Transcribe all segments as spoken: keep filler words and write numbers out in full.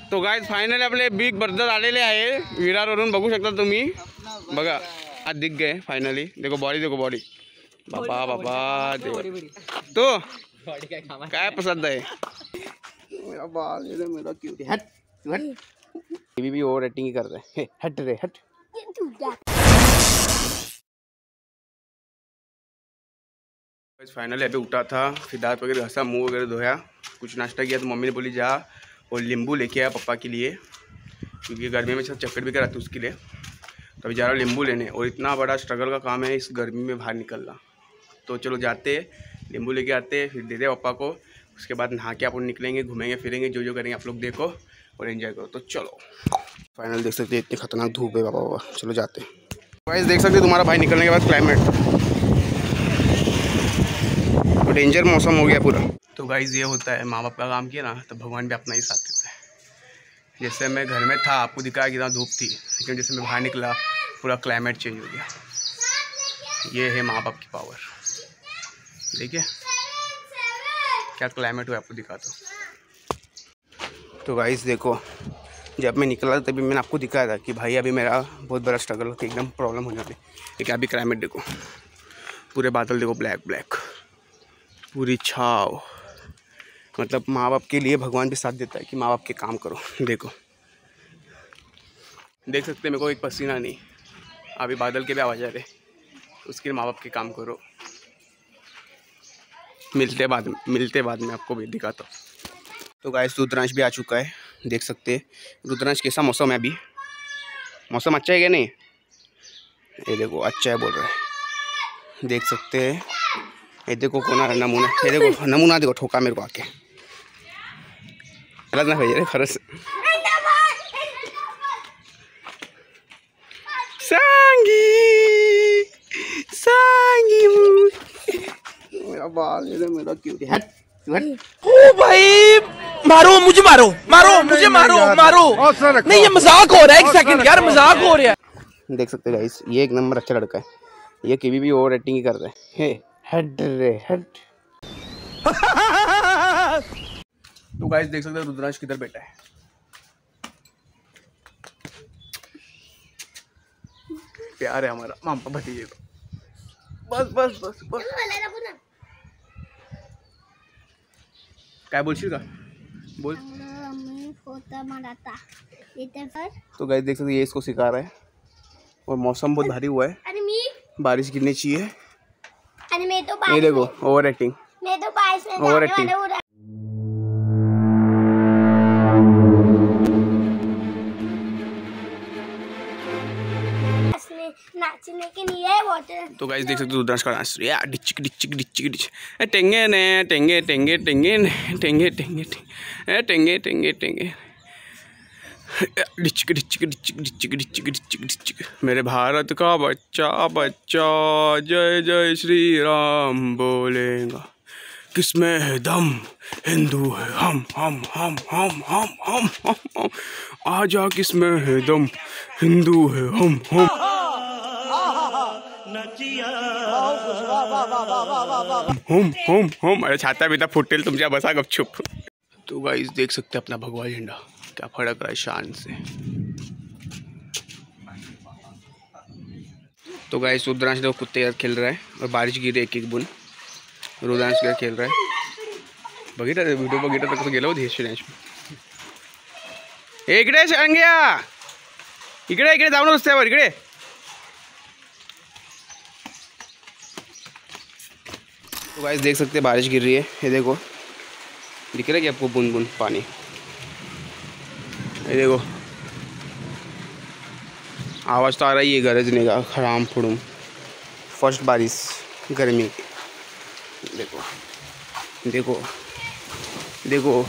तो guys finally आपले big brother आलेले आहे विरारवरून, बघू शकता तुम्ही. बघा आज दिख गए फायनली. देखो बॉडी, देखो बॉडी. बाबा बाबा तो काय पसंद है मेरा बाल, ये मेरा क्यूट. हट हट, ये भी ओवर एक्टिंग ही कर रहे हैं. हट रे हट. फाइनली अभी उठा था, फिर दांत वगैरह घसा, मुंह वगैरह धोया, कुछ नाश्ता किया. तो मम्मी ने बोली जा और नींबू लेके आया पापा के लिए, क्योंकि गर्मी में चक्कर भी कराती उसके लिए. तो अभी जा रहा हूँ नींबू लेने. और इतना बड़ा स्ट्रगल का काम है इस गर्मी में बाहर निकलना. तो चलो जाते, नींबू लेके आते, फिर दे दे पापा को. उसके बाद नहा के अपन निकलेंगे, घूमेंगे फिरेंगे, जो जो करेंगे आप लोग देखो और एंजॉय करो. तो चलो फाइनल देख सकते हैं इतनी खतरनाक धूप है बाबा बाबा. चलो जाते. गाइस देख सकते तुम्हारा भाई निकलने के बाद क्लाइमेट तो डेंजर मौसम हो गया पूरा. तो गाइस ये होता है, माँ बाप का काम किया ना तो भगवान भी अपना ही साथ देता है. जैसे मैं घर में था आपको दिखाया कितना धूप थी, लेकिन जैसे मैं बाहर निकला पूरा क्लाइमेट चेंज हो गया. ये है माँ बाप की पावर. देखिए क्या क्लाइमेट हुआ, आपको दिखाता हूँ. तो गाइस देखो, जब मैं निकला तभी मैंने आपको दिखाया था कि भाई अभी मेरा बहुत बड़ा स्ट्रगल कि एकदम प्रॉब्लम होने वाली. लेकिन अभी क्लाइमेट देखो, पूरे बादल देखो, ब्लैक ब्लैक, पूरी छाव. मतलब माँ बाप के लिए भगवान भी साथ देता है कि माँ बाप के काम करो. देखो देख सकते हैं मेरे को एक पसीना नहीं. अभी बादल के भी आवाज़ आ रहे, उसके माँ बाप के काम करो. मिलते बाद में मिलते बाद में आपको भी दिखाता हूँ. तो गाइस रुद्रांश भी आ चुका है, देख सकते हैं. रुद्रांश कैसा मौसम है अभी? मौसम अच्छा है क्या? नहीं ये देखो अच्छा है बोल रहा है, देख सकते हैं. ये देखो कौन आ रहा नमूना, ये देखो नमूना देखो, ठोका मेरे को आके. गलत ना भेज रहे खरस. सांगी सांगी मेरा बाल, ये मेरा क्यूट. हट हट. ओ भाई मारो मुझे, मारो मारो मुझे, मारो मारो. नहीं ये मजाक हो रहा है, एक सेकंड यार, मजाक हो रहा है. देख सकते गाइस ये एक नंबर अच्छा लड़का है. ये कभी भी ओवर एक्टिंग ही कर रहा है. हट रे हट. तो गाइस देख सकते हैं रुद्रांश किधर बैठा है. प्यार है हमारा मामा भतीजे को. बस बस बस बस. काय बोलशील का? बोल. तो गाइस देख सकते ये इसको सिखा रहा है. और मौसम बहुत भारी हुआ है, बारिश गिरनी चाहिए. ये देखो ओवर एक्टिंग, ओवर एक्टिंग. नाचने के लिए वाटर. तो गाइस देख सकते हो रुद्रांश का डांस. या डिचिक डिचिक डिचिक डिच. टेंगे ने टेंगे टेंगे टेंगे टेंगे टेंगे टेंगे टेंगे टेंगे डिचिक डिचिक डिचिक डिचिक डिचिक डिचिक डिचिक. मेरे भारत का बच्चा बच्चा जय जय श्री राम बोलेगा. किसमें है दम, हिंदू है हम हम हम हम हम हम हम हम. आजा किसमें है दम, हिंदू है हम हम हम हम हम. अरे छाता बीता फुटेल तुमच्या, बसा गपचूप. तो गाइस देख सकते हैं अपना भगवा झंडा क्या फड़क रहा है शान से. तो गाइस रुद्रांश देखो कुत्ते यार खेल रहा है और बारिश गिरे एक एक बूंद. रुद्रांश क्या खेल रहा है बघितलं व्हिडिओ बघितलं तर कसं गेलं होतं हेश. इकडे सांग्या, इकडे इकडे जाऊन रस्त्यावर इकडे. तो गाइस देख सकते हैं बारिश गिर रही है. ये देखो दिख रहा है कि आपको बूंद बूंद पानी. ये देखो आवाज़ तो आ रही है गरजने का, खड़ाम फुड़ूम. फर्स्ट बारिश गर्मी की. देखो देखो देखो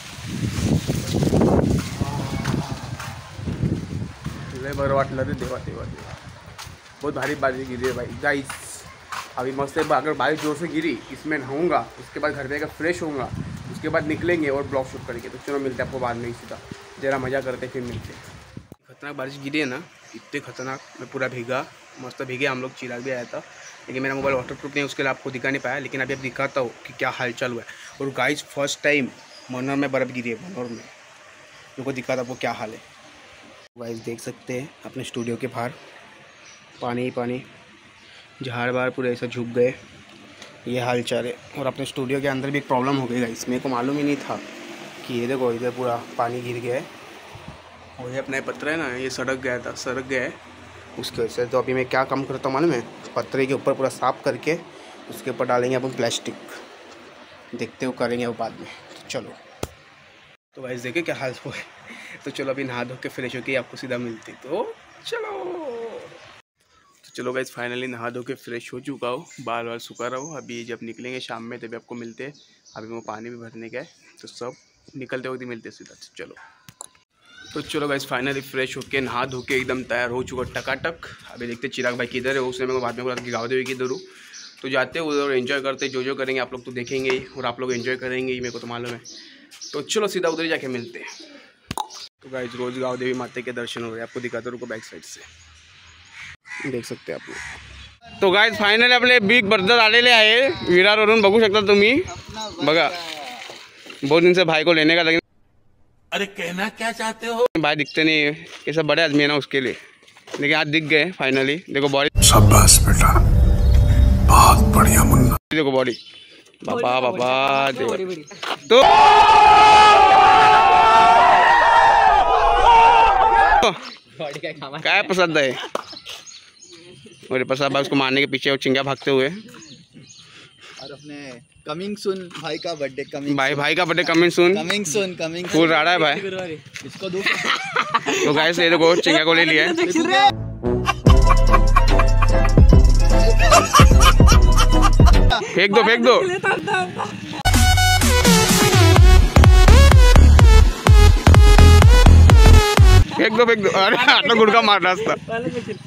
लय बरं वाटलं रे देवा देवा देवा. बहुत भारी बारिश गिरी है भाई. गाइस अभी मस्त है, अगर बारिश जोर से गिरी इसमें नहाऊंगा, उसके बाद घर पे आकर फ्रेश होऊंगा, उसके बाद निकलेंगे और ब्लॉग शूट करेंगे. तो चलो मिलते हैं आपको बाद में ही सीधा, जरा मज़ा करते फिर मिलते हैं. खतरनाक बारिश गिरी है ना, इतने खतरनाक. मैं पूरा भीगा, मस्त भीगे हम लोग. चिराग भी आया था लेकिन मेरा मोबाइल वाटर प्रूफ नहीं, उसके लिए आपको दिखा नहीं पाया. लेकिन अभी अब दिखाता हूँ कि क्या हाल चाल हुआ है. और गाइस फर्स्ट टाइम मनोर में बर्फ़ गिरी है. मनोर में उनको दिखा था वो क्या हाल है। गाइस देख सकते हैं अपने स्टूडियो के बाहर पानी ही पानी, झाड़ बार पूरे ऐसा झुक गए, ये हाल चाल है। और अपने स्टूडियो के अंदर भी एक प्रॉब्लम हो गई गाइस, मेरे को मालूम ही नहीं था कि ये देखो इधर पूरा पानी गिर गया है और ये अपना पत्थर है ना, ये सड़क गया था, सड़क गया है उसके वजह से। तो अभी मैं क्या काम करता हूँ मालूम है, पत्थर के ऊपर पूरा साफ़ करके उसके ऊपर डालेंगे अपन प्लास्टिक, देखते हो करेंगे वो बाद में। तो चलो, तो गाइस देखे क्या हाल हुआ है। तो चलो अभी नहा धो के फ्रेश होके आपको सीधा मिलते, तो चलो। तो चलो गाइस फाइनली नहा धो के फ्रेश हो चुका हूँ, बाल बाल सुखा रहा हूँ। अभी जब निकलेंगे शाम में तभी आपको मिलते हैं। अभी वो पानी भी भरने का है, तो सब निकलते वक्त ही मिलते सीधा। चलो तो चलो गाइस फाइनली फ्रेश होके नहा धो के एकदम तैयार हो चुका टकाटक। अभी देखते चिराग भाई किधर है, उसने मेरे को बाद में बोला कि गाँव देवी किधर हूँ। तो जाते हैं उधर, एंजॉय करते, जो जो करेंगे आप लोग तो देखेंगे ही, और आप लोग एंजॉय करेंगे ही, मेरे को तो मालूम है। तो चलो सीधा उधर ही जाके मिलते हैं। तो गाइस रोज गाँव देवी माता के दर्शन हो रहे हैं, आपको दिखाता रुको बैक साइड से, देख सकते हैं आप लोग। तो गाइस फायनली आपले बिग ब्रदर आलेले आहे विरारवरून, बघू शकता तुम्ही, बघा बहुत दिन से भाई को लेने का, लेकिन अरे कहना क्या चाहते हो? भाई दिखते नहीं, ये सब बड़े आदमी है ना उसके लिए, लेकिन आज दिख गए फाइनली। देखो बॉडी, शाबाश बेटा, बहुत बढ़िया मुन्ना। देखो बॉडी, बाबा बाबा देखो। तो क्या पसंद है मेरे प्रसाद, उसको मारने के पीछे वो चिंगा भागते हुए। और अपने कमिंग सून भाई का बर्थडे, कमिंग भाई भाई का birthday coming soon, coming soon coming full राड़ा है भाई, इसको दो। तो गाइस ये देखो चिंगा को ले लिया है। फेंक दो फेंक दो, फेंक दो फेंक दो। अरे आता गुड़का मार रहा था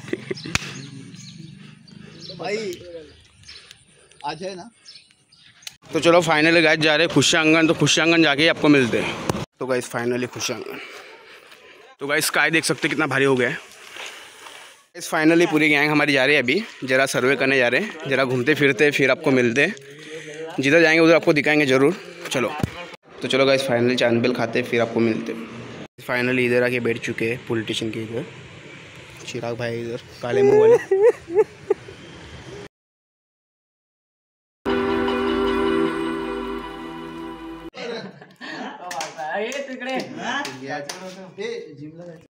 भाई, आज है ना। तो चलो फाइनली गाइस जा रहे हैं खुशांगन, तो खुशांगन जाके ही आपको मिलते हैं। तो गाइस फाइनली खुशांगन, तो गाइस स्काई देख सकते हैं कितना भारी हो गया है। गाइस फाइनली पूरी गैंग हमारी जा रही है, अभी जरा सर्वे करने जा रहे हैं, जरा घूमते फिरते फिर आपको मिलते हैं। जिधर जाएंगे उधर आपको दिखाएंगे ज़रूर। चलो तो चलो गाइस फाइनली चांदबिल खाते फिर आपको मिलते हैं। फाइनली इधर आके बैठ चुके हैं पुलिस स्टेशन के इधर, चिराग भाई इधर काले मुँह वाले। हे तिकडे